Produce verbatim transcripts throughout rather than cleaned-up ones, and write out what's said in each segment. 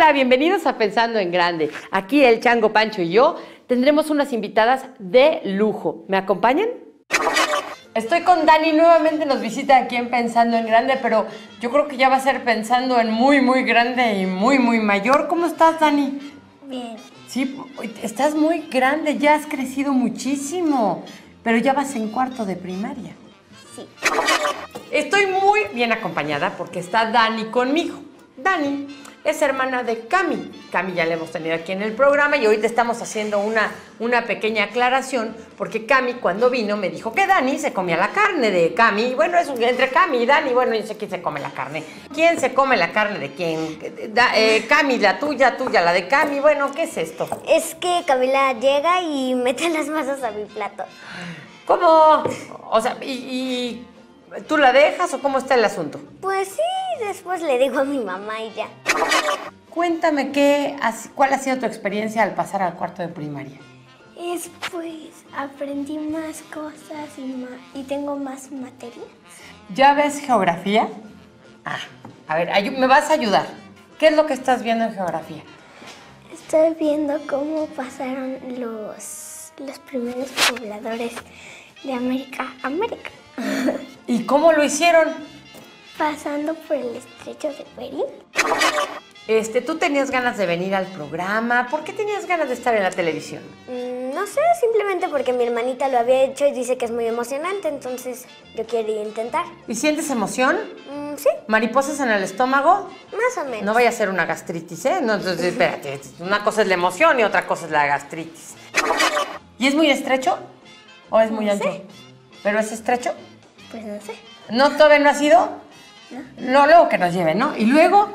Hola, bienvenidos a Pensando en Grande. Aquí el Chango, Pancho y yo tendremos unas invitadas de lujo. ¿Me acompañan? Estoy con Dani, nuevamente nos visita aquí en Pensando en Grande, pero yo creo que ya va a ser pensando en muy, muy grande y muy, muy mayor. ¿Cómo estás, Dani? Bien. Sí, estás muy grande, ya has crecido muchísimo, pero ya vas en cuarto de primaria. Sí. Estoy muy bien acompañada porque está Dani conmigo. Dani es hermana de Cami. Cami ya la hemos tenido aquí en el programa y ahorita estamos haciendo una, una pequeña aclaración porque Cami cuando vino me dijo que Dani se comía la carne de Cami. Y bueno, eso entre Cami y Dani, bueno, yo sé quién se come la carne. ¿Quién se come la carne de quién? Da, eh, Cami, la tuya, tuya, la de Cami. Bueno, ¿qué es esto? Es que Camila llega y mete las masas a mi plato. ¿Cómo? O sea, ¿y, y tú la dejas o cómo está el asunto? Pues sí, después le digo a mi mamá y ya. Cuéntame qué, cuál ha sido tu experiencia al pasar al cuarto de primaria. Es pues aprendí más cosas y, más, y tengo más materias. ¿Ya ves geografía? Ah, a ver, me vas a ayudar. ¿Qué es lo que estás viendo en geografía? Estoy viendo cómo pasaron los, los primeros pobladores de América a América. ¿Y cómo lo hicieron? Pasando por el estrecho de Bering. Este, ¿tú tenías ganas de venir al programa? ¿Por qué tenías ganas de estar en la televisión? Mm, no sé, simplemente porque mi hermanita lo había hecho y dice que es muy emocionante, entonces yo quiero intentar. ¿Y sientes emoción? Mm, sí. ¿Mariposas en el estómago? Más o menos. No vaya a ser una gastritis, ¿eh? No, entonces, espérate, una cosa es la emoción y otra cosa es la gastritis. ¿Y es muy estrecho o es muy no ancho? Sé. ¿Pero es estrecho? Pues no sé. ¿No todavía no ha sido? No. No, luego que nos lleven, ¿no? ¿Y luego?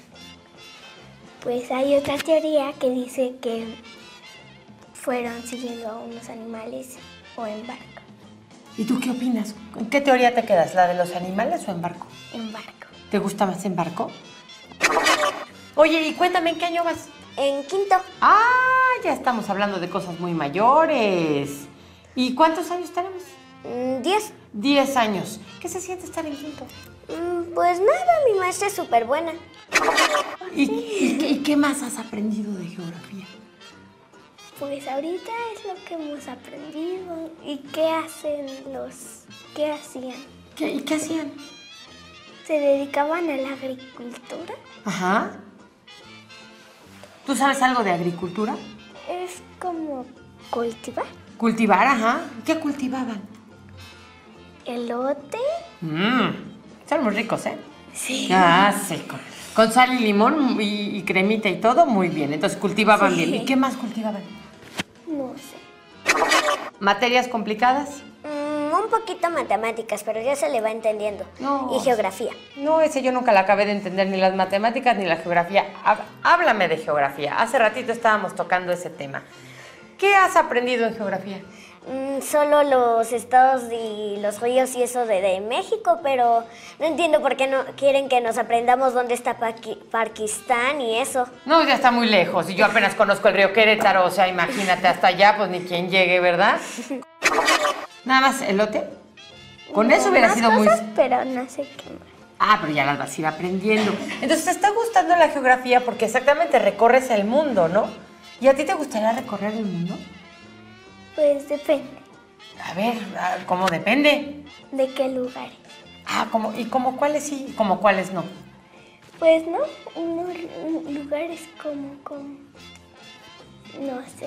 Pues hay otra teoría que dice que fueron siguiendo a unos animales o en barco. ¿Y tú qué opinas? ¿En qué teoría te quedas? ¿La de los animales o en barco? En barco. ¿Te gusta más en barco? Oye, y cuéntame, ¿en qué año vas? En quinto. Ah, ya estamos hablando de cosas muy mayores. ¿Y cuántos años tenemos? Mm, diez. Diez años. ¿Qué se siente estar en quinto? Mm, pues nada, mi maestra es súper buena. ¿Y, y, y qué más has aprendido de geografía? Pues ahorita es lo que hemos aprendido. ¿Y qué hacen los... qué hacían? ¿Qué, ¿Y qué hacían? Se dedicaban a la agricultura. Ajá. ¿Tú sabes algo de agricultura? Es como cultivar. Cultivar, ajá. ¿Qué cultivaban? Elote. Mmm, son muy ricos, ¿eh? Sí. Ah, sí. Con, con sal y limón y, y cremita y todo, muy bien. Entonces cultivaban Sí. bien. ¿Y qué más cultivaban? No sé. ¿Materias complicadas? Mm, un poquito matemáticas, pero ya se le va entendiendo. No. Y geografía. No, ese yo nunca la acabé de entender, ni las matemáticas ni la geografía. Há- Háblame de geografía. Hace ratito estábamos tocando ese tema. ¿Qué has aprendido en geografía? Mm, solo los estados y los ríos y eso de, de México, pero no entiendo por qué no quieren que nos aprendamos dónde está Paqui- Pakistán y eso. No, ya está muy lejos. Y yo apenas conozco el río Querétaro. O sea, imagínate hasta allá, pues ni quien llegue, ¿verdad? Nada más elote. Con eso hubiera Más sido muy... cosas, pero no sé qué más. Ah, pero ya las vas a ir aprendiendo. Entonces, ¿te está gustando la geografía? Porque exactamente recorres el mundo, ¿no? ¿Y a ti te gustaría recorrer el mundo? Pues depende. A ver, ¿cómo depende? ¿De qué lugares? Ah, ¿cómo, ¿y cómo cuáles sí y cómo cuáles no? Pues no, unos lugares como, como, no sé.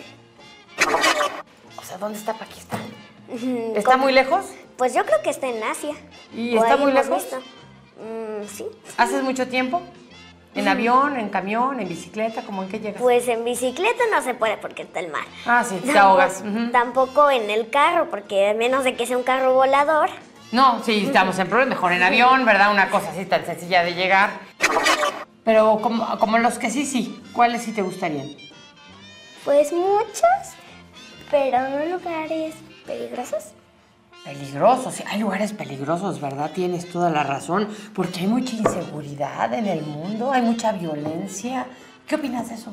O sea, ¿dónde está Pakistán? Ujú, ¿Está ¿cómo? muy lejos? Pues yo creo que está en Asia. ¿Y O está ahí muy hemos lejos? visto. Mm, sí. ¿Haces mucho tiempo? ¿En avión, en camión, en bicicleta? ¿Cómo en qué llegas? Pues en bicicleta no se puede porque está el mar. Ah, sí, te Tampoco- ahogas. Ujú. Tampoco en el carro, porque a menos de que sea un carro volador. No, sí, estamos en problemas. Mejor en avión, ¿verdad? Una cosa así tan sencilla de llegar. Pero como, como los que sí, sí. ¿Cuáles sí te gustarían? Pues muchos, pero no lugares peligrosos. Peligrosos, sí, hay lugares peligrosos, ¿verdad? Tienes toda la razón, porque hay mucha inseguridad en el mundo, hay mucha violencia. ¿Qué opinas de eso?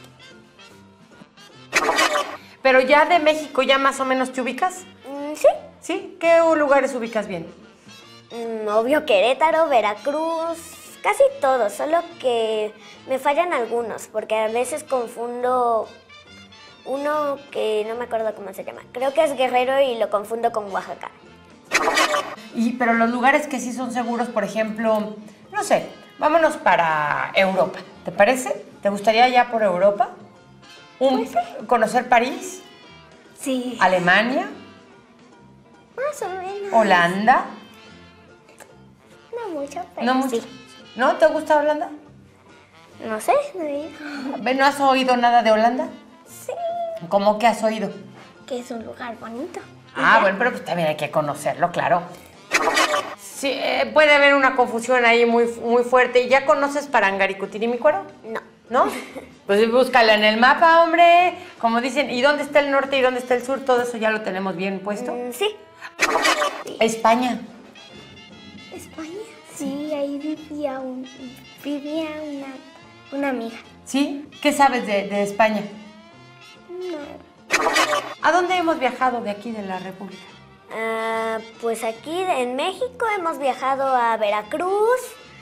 Pero ya de México, ¿ya más o menos te ubicas? Mm, sí. ¿Sí? ¿Qué lugares ubicas bien? Mm, obvio Querétaro, Veracruz, casi todos, solo que me fallan algunos, porque a veces confundo uno que no me acuerdo cómo se llama. Creo que es Guerrero y lo confundo con Oaxaca. Y, pero los lugares que sí son seguros, por ejemplo, no sé, vámonos para Europa, ¿te parece? ¿Te gustaría ya por Europa? Un, ¿Conocer París? Sí. ¿Alemania? Más o menos. ¿Holanda? No mucho, pero ¿No mucho? sí. ¿No te gusta Holanda? No sé, no digo. ¿No has oído nada de Holanda? Sí. ¿Cómo que has oído? Que es un lugar bonito. Ah, bueno, pero pues también hay que conocerlo, claro. Sí, eh, puede haber una confusión ahí muy, muy fuerte. ¿Ya conoces Parangaricutirimícuaro? No. ¿No? Pues búscala en el mapa, hombre. Como dicen, ¿y dónde está el norte y dónde está el sur? Todo eso ya lo tenemos bien puesto. Mm, sí. España. ¿España? Sí, ahí vivía, un, vivía una, una amiga. ¿Sí? ¿Qué sabes de, de España? No. ¿A dónde hemos viajado de aquí, de la República? Ah, pues aquí en México hemos viajado a Veracruz,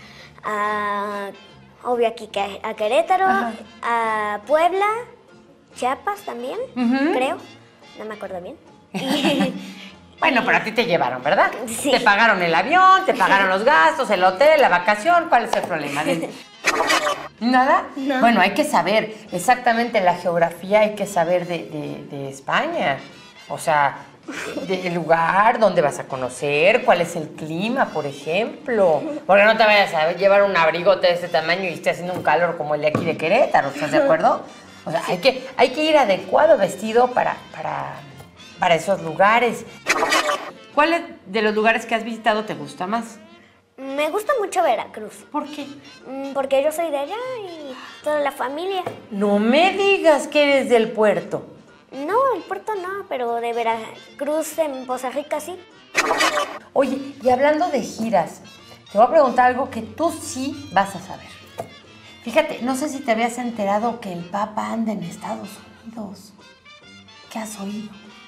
a, obvio aquí que- a Querétaro, Ajá. a Puebla, Chiapas también, Ujú. creo. No me acuerdo bien. Y- Bueno, pero a ti te llevaron, ¿verdad? Sí. Te pagaron el avión, te pagaron los gastos, el hotel, la vacación. ¿Cuál es el problema? Dime. ¿Nada? No. Bueno, hay que saber exactamente la geografía, hay que saber de, de- de España. O sea, del lugar, dónde vas a conocer, cuál es el clima, por ejemplo. Porque no te vayas a llevar un abrigote de este tamaño y esté haciendo un calor como el de aquí de Querétaro, ¿estás de acuerdo? O sea, hay que, hay que ir adecuado vestido para, para, para esos lugares. ¿Cuál de los lugares que has visitado te gusta más? Me gusta mucho Veracruz, ¿Por qué? mm, porque yo soy de allá y toda la familia. No me digas que eres del puerto. No, el puerto no, pero de Veracruz en Poza Rica sí. Oye, y hablando de giras, te voy a preguntar algo que tú sí vas a saber. Fíjate, no sé si te habías enterado que el Papa anda en Estados Unidos. ¿Qué has oído?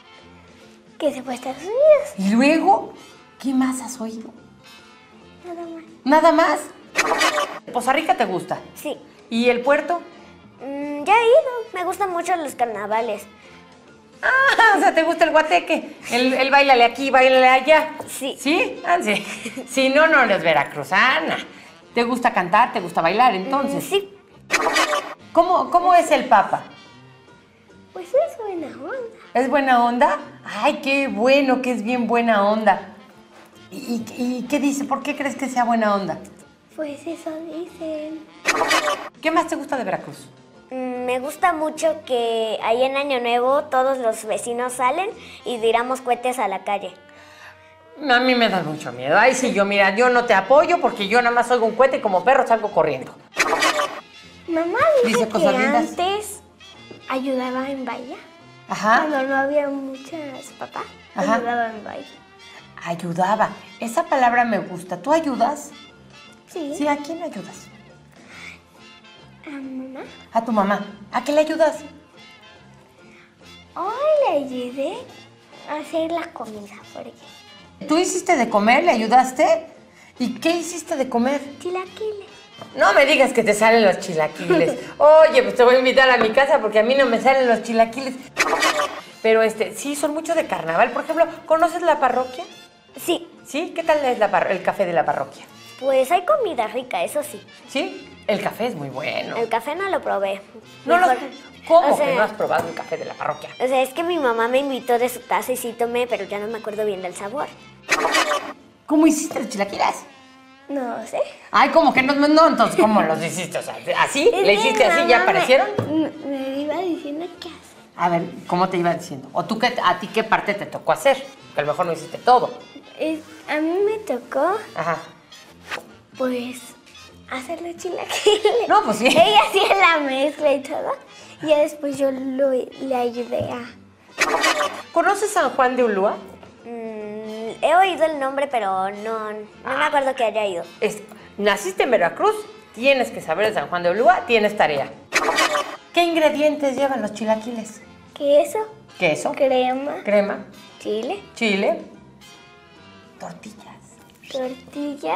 Que se fue a Estados Unidos, Y luego, ¿qué más has oído? nada más. ¿Nada más? Poza Rica te gusta. Sí. ¿Y el puerto? Mm, ya he ido, me gustan mucho los carnavales. Ah, o sea, ¿te gusta el guateque? El, el bailale aquí, bailale allá. Sí. ¿Sí? Ah, sí. Si no, no eres veracruzana. ¿Te gusta cantar? ¿Te gusta bailar entonces? Mm, sí. ¿Cómo, cómo es el Papa? Pues es buena onda. ¿Es buena onda? Ay, qué bueno que es bien buena onda. ¿Y, y- y qué dice? ¿Por qué crees que sea buena onda? Pues eso dicen. ¿Qué más te gusta de Veracruz? Mm, me gusta mucho que ahí en Año Nuevo todos los vecinos salen y tiramos cohetes a la calle. A mí me da mucho miedo. Ay, sí, yo, mira, yo no te apoyo porque yo nada más oigo un cohete y como perro salgo corriendo. Mamá Dice dice que cosas lindas. antes ayudaba en baile. Ajá. Cuando no había muchas papás, Ajá. ayudaba en baile. Ayudaba. Esa palabra me gusta. ¿Tú ayudas? Sí. Sí, ¿a quién ayudas? ¿A mamá? A tu mamá. ¿A qué le ayudas? Hoy le ayudé a hacer la comida, porque ¿Tú hiciste de comer? ¿Le ayudaste? ¿Y qué hiciste de comer? chilaquiles. No me digas que te salen los chilaquiles. Oye, pues te voy a invitar a mi casa porque a mí no me salen los chilaquiles. Pero este, sí, son mucho de carnaval. Por ejemplo, ¿conoces la parroquia? Sí, ¿Sí? ¿Qué tal es la par- el café de la parroquia? pues hay comida rica, eso sí. ¿Sí? El café es muy bueno. El café no lo probé. No lo- Mejor- ¿Cómo o sea, que no has probado el café de la parroquia? O sea, es que mi mamá me invitó de su taza y sí tomé, pero ya no me acuerdo bien del sabor. ¿Cómo hiciste los chilaquiles? No sé. Ay, ¿cómo que no? No, entonces, ¿cómo los hiciste? O sea, ¿así? Es ¿Le que hiciste mi así y ya mamá me- aparecieron? Me, me iba diciendo qué hacer. A ver, ¿cómo te iba diciendo? ¿O tú qué, a ti qué parte te tocó hacer? Que a lo mejor no hiciste todo. Es- a mí me tocó, Ajá. pues, hacer los chilaquiles. No, pues sí. Ella hacía la mezcla y todo. Y ya después yo lo- le ayudé a... ¿Conoces San Juan de Ulúa? Mm, he oído el nombre, pero no, no me acuerdo que haya ido. Es, naciste en Veracruz, tienes que saber de San Juan de Ulúa, tienes tarea. ¿Qué ingredientes llevan los chilaquiles? Queso, Queso, crema, crema, chile, chile, tortillas. tortillas,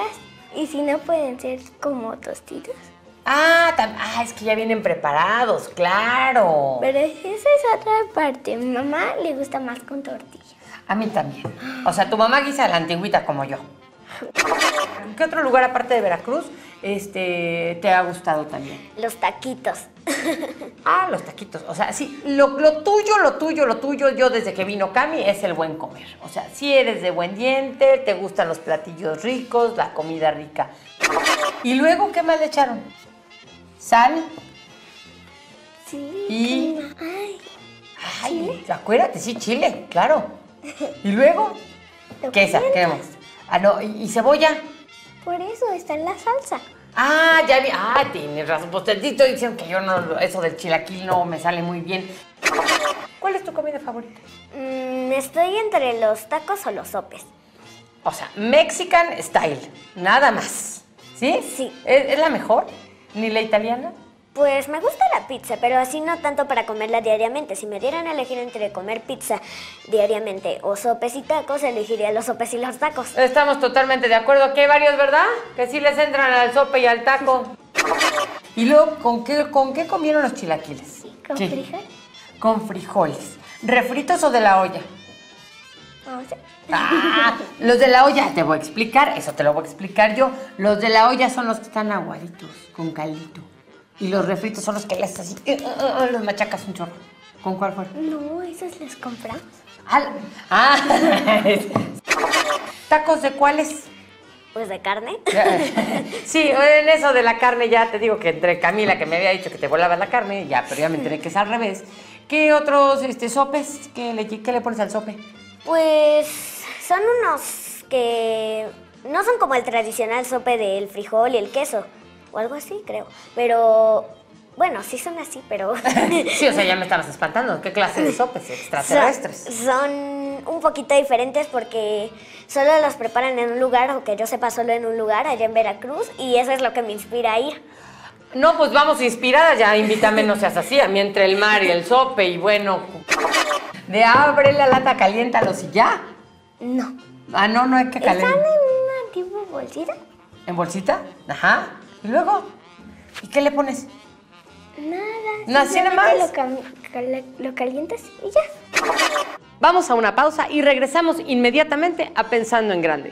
Y si no, pueden ser como tostitos. Ah, ah, es que ya vienen preparados, claro. Pero esa es otra parte. A mi mamá le gusta más con tortilla. A mí también. O sea, tu mamá guisa a la antigüita como yo. ¿Qué otro lugar aparte de Veracruz este, te ha gustado también? Los taquitos. Ah, los taquitos. O sea, sí, lo, lo tuyo, lo tuyo, lo tuyo, yo desde que vino Cami, es el buen comer. O sea, si eres de buen diente, te gustan los platillos ricos, la comida rica. ¿Y luego qué más le echaron? Sal. Sí. Y... Ay. Ay, acuérdate, sí, chile, claro. ¿Y luego? Queso, ¿qué más? Ah, no, ¿y, y cebolla? Por eso está en la salsa. Ah, ya vi. Ah, tienes razón. Pues te estoy diciendo que yo no, eso del chilaquil no me sale muy bien. ¿Cuál es tu comida favorita? Mm, estoy entre los tacos o los sopes. O sea, Mexican style, nada más. ¿Sí? Sí. ¿Es, es la mejor? ¿Ni la italiana? Pues me gusta la pizza, pero así no tanto para comerla diariamente. Si me dieran a elegir entre comer pizza diariamente o sopes y tacos, elegiría los sopes y los tacos. Estamos totalmente de acuerdo. Que hay varios, ¿verdad? Que sí les entran al sope y al taco. Y luego, ¿con qué, con qué comieron los chilaquiles? ¿Con ¿Qué? frijoles? Con frijoles. ¿Refritos o de la olla? No sé. Ah, los de la olla, te voy a explicar, eso te lo voy a explicar yo. Los de la olla son los que están aguaditos, con caldito. Y los refritos son los que le haces así, uh, uh, uh, los machacas un chorro. ¿Con cuál fue? No, esos los compramos. Ah, ah. ¿Tacos de cuáles? Pues de carne. Sí, en eso de la carne ya te digo que entre Camila, que me había dicho que te volabas la carne, ya, pero ya me enteré que es al revés. ¿Qué otros este, sopes? ¿Qué le, qué le pones al sope? Pues son unos que no son como el tradicional sope del frijol y el queso, o algo así, creo. Pero, bueno, sí son así, pero... Sí, o sea, ya me estabas espantando. ¿Qué clase de sopes extraterrestres? Son, son un poquito diferentes porque solo los preparan en un lugar, o que yo sepa solo en un lugar, allá en Veracruz, y eso es lo que me inspira a ir. No, pues vamos inspiradas, ya invítame, no seas así. A mí entre el mar y el sope y bueno... De abre la lata, caliéntalos y ya. No. Ah, no, no hay que calentar. ¿Están en una tipo bolsita? ¿En bolsita? Ajá. ¿Y luego? ¿Y qué le pones? Nada. ¿No, así nada más? Lo, cal- cal- lo calientas y ya. Vamos a una pausa y regresamos inmediatamente a Pensando en Grande.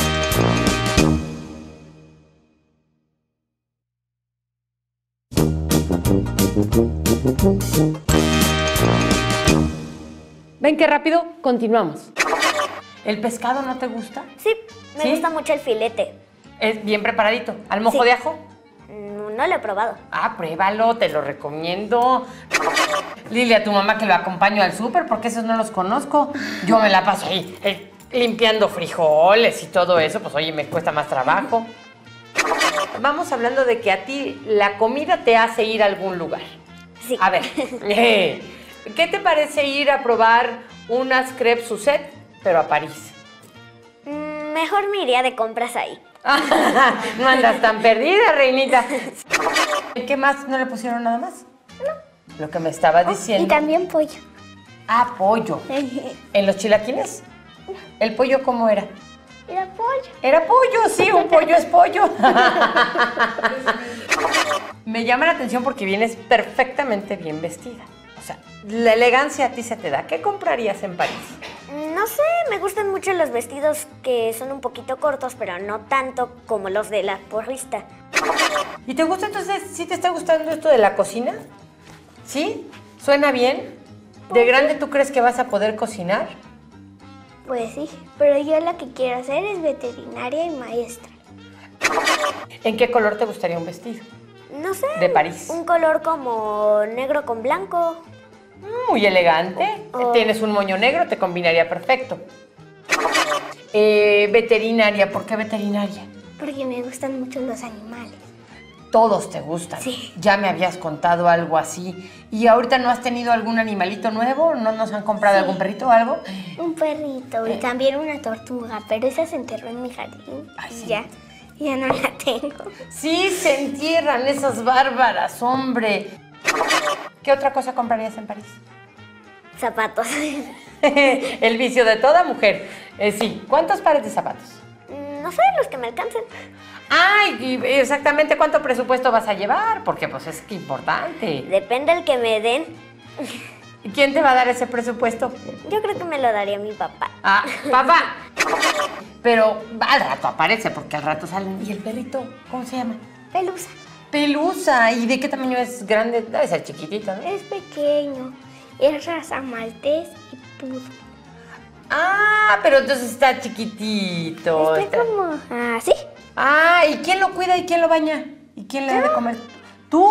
¿Ven qué rápido? Continuamos. ¿El pescado no te gusta? Sí, me ¿Sí? gusta mucho el filete. Es bien preparadito. ¿Al mojo Sí. de ajo? No, no lo he probado. Ah, pruébalo, te lo recomiendo. Lili, a tu mamá que lo acompaño al súper, porque esos no los conozco. Yo me la paso ahí eh, limpiando frijoles y todo eso, pues oye, me cuesta más trabajo. Vamos hablando de que a ti la comida te hace ir a algún lugar. Sí. A ver, eh, ¿qué te parece ir a probar unas crepes Suzette, pero a París? Mm, Mejor me iría de compras ahí. No andas tan perdida, reinita. ¿Qué más? ¿No le pusieron nada más? No. Lo que me estaba diciendo. Y también pollo. Ah, pollo. ¿En los chilaquiles? ¿El pollo cómo era? Era pollo. Era pollo, sí, un pollo es pollo. Me llama la atención porque vienes perfectamente bien vestida. O sea, la elegancia a ti se te da. ¿Qué comprarías en París? No sé, me gustan mucho los vestidos que son un poquito cortos, pero no tanto como los de la porrista. ¿Y te gusta entonces? ¿Sí te está gustando esto de la cocina? ¿Sí? ¿Suena bien? ¿De grande tú crees que vas a poder cocinar? Pues sí, pero yo lo que quiero hacer es veterinaria y maestra. ¿En qué color te gustaría un vestido? No sé. De París. Un color como negro con blanco. Muy elegante. Oh. Tienes un moño negro, te combinaría perfecto. Eh, veterinaria, ¿por qué veterinaria? Porque me gustan mucho los animales. Todos te gustan. Sí. Ya me habías contado algo así. ¿Y ahorita no has tenido algún animalito nuevo? ¿No nos han comprado Sí. algún perrito o algo? Un perrito y también una tortuga, pero esa se enterró en mi jardín. Ay, y sí. ya, ya no la tengo. Sí, se entierran esas bárbaras, hombre. ¿Qué otra cosa comprarías en París? Zapatos. El vicio de toda mujer. Eh, sí, ¿cuántos pares de zapatos? no sé, los que me alcancen. Ay, y exactamente cuánto presupuesto vas a llevar, porque pues es que importante. Depende del que me den. ¿Y quién te va a dar ese presupuesto? Yo creo que me lo daría mi papá. Ah, papá. Pero al rato aparece, porque al rato salen. ¿Y el perrito? ¿Cómo se llama? Pelusa. Pelusa. ¿Y de qué tamaño es grande? Debe ser chiquitito, ¿no? Es pequeño. Es raza maltés y puro. Ah, pero entonces está chiquitito. Está como así. Ah, ¿y quién lo cuida y quién lo baña? ¿Y quién le da de comer? ¿Tú?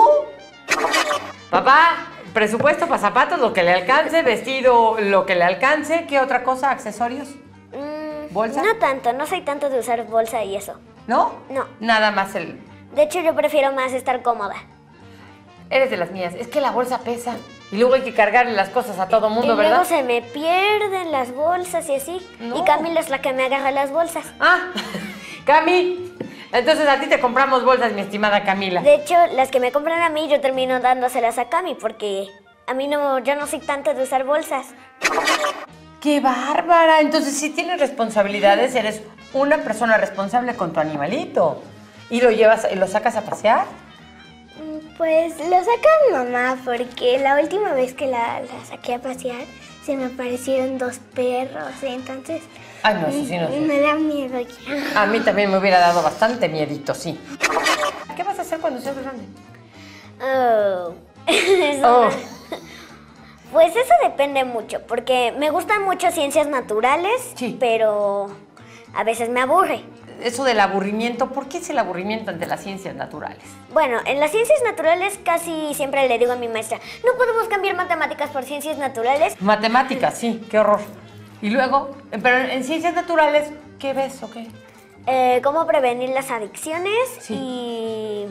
Papá, presupuesto para zapatos, lo que le alcance, vestido, lo que le alcance. ¿Qué otra cosa? ¿Accesorios? Mm, ¿Bolsa? No tanto, no soy tanto de usar bolsa y eso. ¿No? No. Nada más el... De hecho, yo prefiero más estar cómoda. Eres de las mías. Es que la bolsa pesa. Y luego hay que cargarle las cosas a todo mundo, y ¿verdad? luego se me pierden las bolsas y así. No. Y Camila es la que me agarra las bolsas. Ah, Cami. Entonces a ti te compramos bolsas, mi estimada Camila. De hecho, las que me compran a mí, yo termino dándoselas a Cami porque a mí no, yo no soy tanto de usar bolsas. ¡Qué bárbara! Entonces sí tienes responsabilidades, eres una persona responsable con tu animalito. ¿Y lo llevas y lo sacas a pasear? Pues lo saca mi mamá porque la última vez que la, la saqué a pasear se me aparecieron dos perros, entonces... Ay, no, eso sí no sé. Me da miedo ya. A mí también me hubiera dado bastante miedito, sí. ¿Qué vas a hacer cuando seas grande? Oh. Eso Oh. no. Pues eso depende mucho, porque me gustan mucho ciencias naturales, Sí. pero a veces me aburre. Eso del aburrimiento, ¿por qué es el aburrimiento ante las ciencias naturales? Bueno, en las ciencias naturales casi siempre le digo a mi maestra, no podemos cambiar matemáticas por ciencias naturales. Matemáticas, sí, qué horror. Y luego, pero en ciencias naturales, ¿qué ves o qué? Eh, cómo prevenir las adicciones Sí. y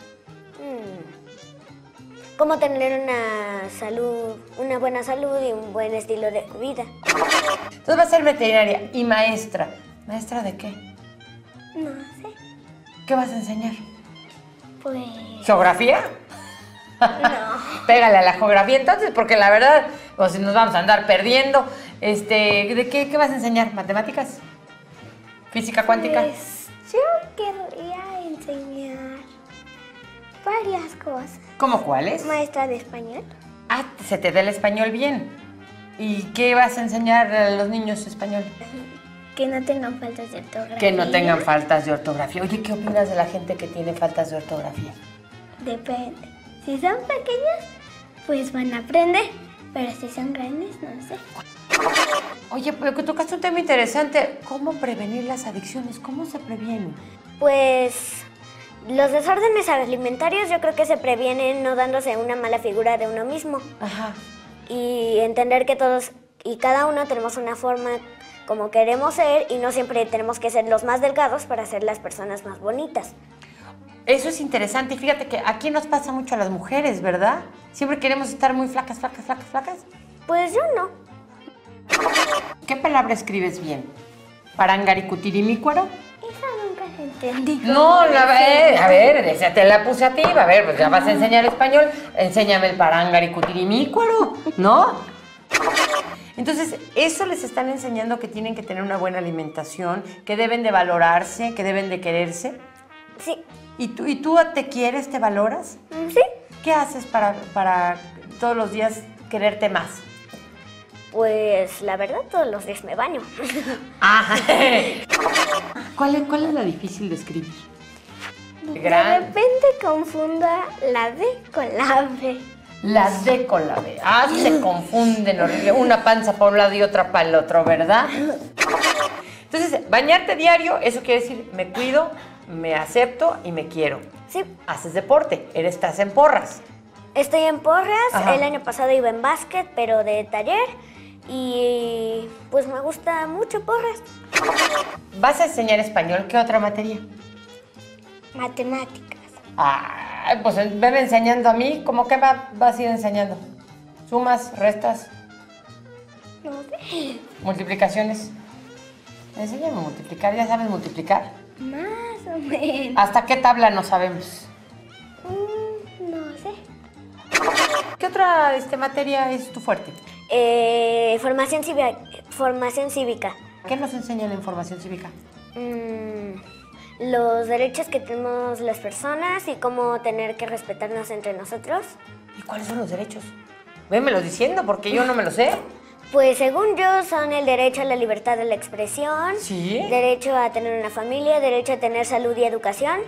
mm, cómo tener una salud, una buena salud y un buen estilo de vida. Entonces vas a ser veterinaria y maestra. ¿Maestra de qué? No sé, ¿Qué vas a enseñar? pues ¿Geografía? no. Pégale a la geografía entonces, porque la verdad, pues nos vamos a andar perdiendo. Este, ¿de qué, qué vas a enseñar? ¿Matemáticas? ¿Física cuántica? Pues yo querría enseñar varias cosas. ¿Cómo cuáles? Maestra de español. Ah, se te da el español bien. ¿Y qué vas a enseñar a los niños español? Que no tengan faltas de ortografía. Que no tengan faltas de ortografía. Oye, ¿qué opinas de la gente que tiene faltas de ortografía? Depende. Si son pequeños, pues van a aprender. Pero si son grandes, no sé. Oye, pero que tocaste un tema interesante. ¿Cómo prevenir las adicciones? ¿Cómo se previenen? Pues los desórdenes alimentarios yo creo que se previenen no dándose una mala figura de uno mismo. Ajá. Y entender que todos y cada uno tenemos una forma como queremos ser y no siempre tenemos que ser los más delgados para ser las personas más bonitas. Eso es interesante y fíjate que aquí nos pasa mucho a las mujeres, ¿verdad? Siempre queremos estar muy flacas, flacas, flacas, flacas. Pues yo no. ¿Qué palabra escribes bien? ¿Parangaricutirimícuaro? Esa nunca la entendí. No, la, eh, a ver, esa te la puse a ti, a ver, pues ya vas a enseñar español, enséñame el parangaricutirimícuaro, ¿no? Entonces, eso les están enseñando que tienen que tener una buena alimentación, que deben de valorarse, que deben de quererse. Sí. ¿Y tú, y tú te quieres, te valoras? Sí. ¿Qué haces para, para todos los días quererte más? Pues la verdad todos los días me baño. Ajá. ¿Cuál es, ¿Cuál es la difícil de escribir? De repente confunda la D con la B. La D con la B. Ah, se confunden horrible. Una panza para un lado y otra para el otro, ¿verdad? Entonces, bañarte diario, eso quiere decir, me cuido, me acepto y me quiero. Sí. Haces deporte, eres, estás en porras. Estoy en porras. Ajá. El año pasado iba en básquet, pero de taller. Y pues me gusta mucho porras. ¿Vas a enseñar español? ¿Qué otra materia? Matemáticas. Ah, pues veme enseñando a mí. ¿Cómo que va, vas a ir enseñando? ¿Sumas, restas, No sé. multiplicaciones? Enséñame a multiplicar. ¿Ya sabes multiplicar? Más o menos. ¿Hasta qué tabla no sabemos? Mm, no sé. ¿Qué otra este, materia es tu fuerte? Eh, formación cívica. Formación cívica. ¿Qué nos enseñan en formación cívica? Mm, los derechos que tenemos las personas y cómo tener que respetarnos entre nosotros. ¿Y cuáles son los derechos? Vémelo diciendo, porque yo no me lo sé. Pues según yo son el derecho a la libertad de la expresión, ¿Sí? derecho a tener una familia, derecho a tener salud y educación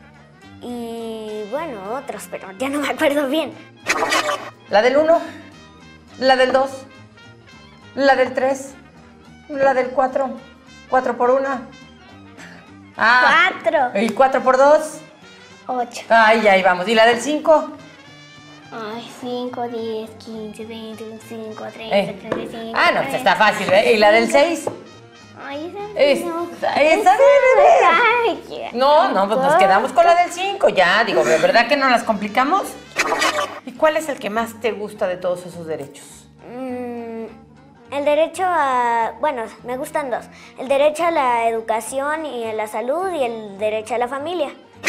y bueno, otros, pero ya no me acuerdo bien. La del uno, la del dos, la del tres, la del cuatro, cuatro por una. Ah, Cuatro. ¿Y cuatro por dos? Ocho. Ay, ahí vamos. ¿Y la del cinco? Ay, cinco, diez, quince, veinte, veinticinco, treinta, Eh. treinta y cinco. Ah, no, pues está fácil, ¿eh? ¿Y la del seis? Ay, Es- no. esa debe. Ay, ya. No, no, pues nos quedamos con la del cinco, ya. Digo, ¿de verdad que no las complicamos? ¿Y cuál es el que más te gusta de todos esos derechos? Mm, el derecho a... Bueno, me gustan dos. El derecho a la educación y a la salud y el derecho a la familia.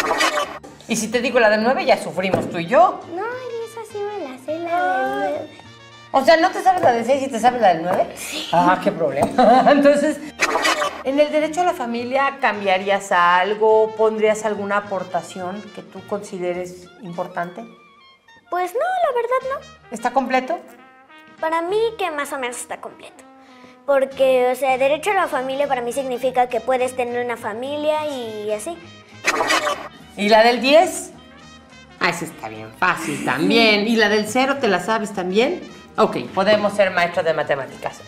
Y si te digo la del nueve, ya sufrimos tú y yo. No, esa sí me la sé, la del... O sea, ¿no te sabes la del seis y te sabes la del nueve? Sí. Ah, qué problema. Entonces, ¿en el derecho a la familia cambiarías algo? ¿Pondrías alguna aportación que tú consideres importante? Pues no, la verdad no. ¿Está completo? Para mí que más o menos está completo. Porque, o sea, derecho a la familia para mí significa que puedes tener una familia y así. ¿Y la del diez? Ah, esa está bien fácil también. ¿Y la del cero te la sabes también? Ok, podemos ser maestros de matemáticas.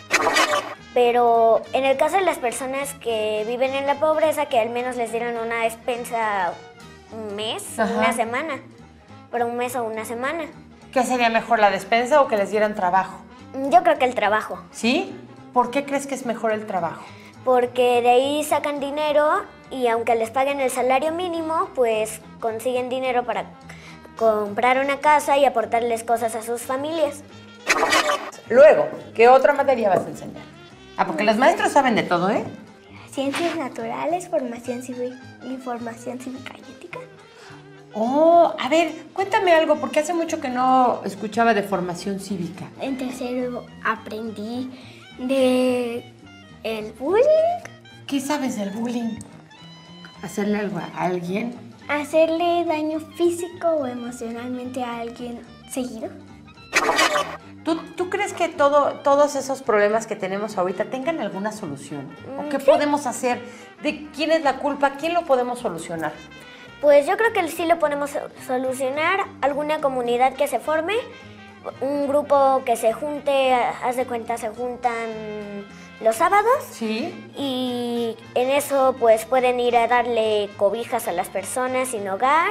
Pero en el caso de las personas que viven en la pobreza, que al menos les dieran una despensa un mes, Ajá. una semana. Por un mes o una semana. ¿Qué sería mejor, la despensa o que les dieran trabajo? Yo creo que el trabajo. ¿Sí? ¿Por qué crees que es mejor el trabajo? Porque de ahí sacan dinero y aunque les paguen el salario mínimo, pues consiguen dinero para comprar una casa y aportarles cosas a sus familias. Luego, ¿qué otra materia vas a enseñar? Ah, porque los maestros saben de todo, ¿eh? Ciencias naturales, formación cívica, información cívica y ética. Oh, a ver, cuéntame algo, porque hace mucho que no escuchaba de formación cívica. En tercero aprendí de el bullying. ¿Qué sabes del bullying? ¿Hacerle algo a alguien? Hacerle daño físico o emocionalmente a alguien seguido. ¿Tú, tú crees que todo, todos esos problemas que tenemos ahorita tengan alguna solución? ¿O qué Sí. podemos hacer? ¿De quién es la culpa? ¿Quién lo podemos solucionar? Pues yo creo que sí lo podemos solucionar. Alguna comunidad que se forme, un grupo que se junte, haz de cuenta, se juntan los sábados. Sí. Y en eso pues pueden ir a darle cobijas a las personas sin hogar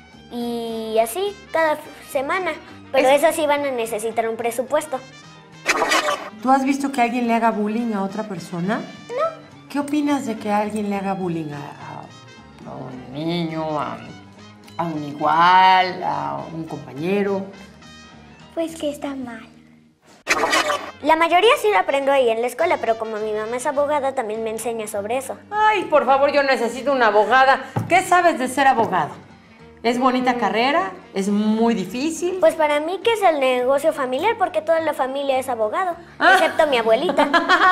y así cada semana. Pero Es- eso sí van a necesitar un presupuesto. ¿Tú has visto que alguien le haga bullying a otra persona? No. ¿Qué opinas de que alguien le haga bullying a, a- a un niño, a, a un igual, a un compañero? Pues que está mal. La mayoría sí lo aprendo ahí en la escuela, pero como mi mamá es abogada, también me enseña sobre eso. Ay, por favor, yo necesito una abogada. ¿Qué sabes de ser abogado? ¿Es bonita carrera? ¿Es muy difícil? Pues para mí que es el negocio familiar, porque toda la familia es abogado, Ah. excepto mi abuelita.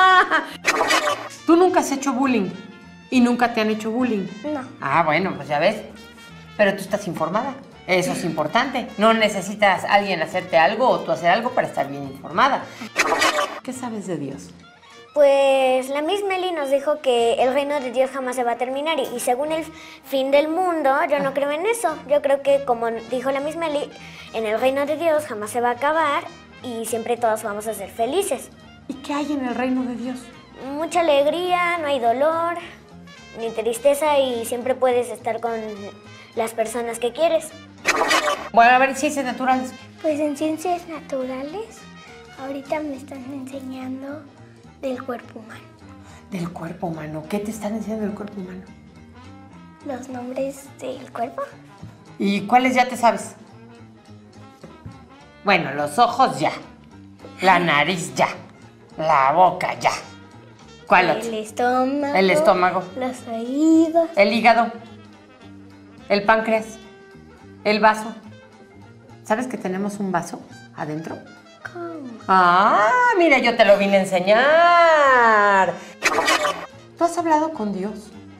¿Tú nunca has hecho bullying? ¿Y nunca te han hecho bullying? No. Ah, bueno, pues ya ves. Pero tú estás informada. Eso es importante. No necesitas alguien hacerte algo o tú hacer algo para estar bien informada. ¿Qué sabes de Dios? Pues la Miss Meli nos dijo que el reino de Dios jamás se va a terminar y, y según el fin del mundo, yo no creo en eso. Yo creo que como dijo la Miss Meli, en el reino de Dios jamás se va a acabar y siempre todos vamos a ser felices. ¿Y qué hay en el reino de Dios? Mucha alegría, no hay dolor, ni tristeza y siempre puedes estar con las personas que quieres. Bueno, a ver, ciencias naturales. Pues en ciencias naturales, ahorita me están enseñando del cuerpo humano. Del cuerpo humano. ¿Qué te están enseñando del cuerpo humano? Los nombres del cuerpo. ¿Y cuáles ya te sabes? Bueno, los ojos ya. La nariz ya. La boca ya. ¿Cuál otro? El estómago. El estómago. Los oídos. El hígado. El páncreas. El vaso. ¿Sabes que tenemos un vaso adentro? ¿Cómo? Ah, mira, yo te lo vine a enseñar. ¿Tú has hablado con Dios?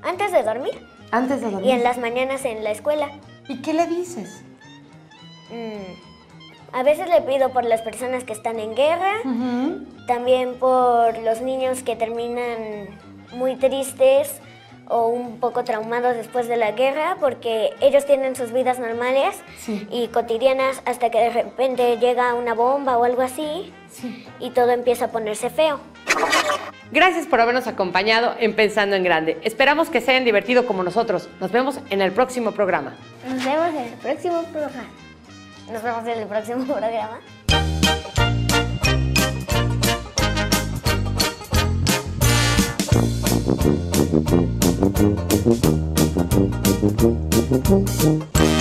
Antes de dormir. Antes de dormir. Y en las mañanas en la escuela. ¿Y qué le dices? Mm, a veces le pido por las personas que están en guerra, Uh-huh. también por los niños que terminan muy tristes o un poco traumados después de la guerra, porque ellos tienen sus vidas normales Sí. y cotidianas hasta que de repente llega una bomba o algo así Sí. y todo empieza a ponerse feo. Gracias por habernos acompañado en Pensando en Grande. Esperamos que se hayan divertido como nosotros. Nos vemos en el próximo programa. Nos vemos en el próximo programa. Nos vemos en el próximo programa. Thank you.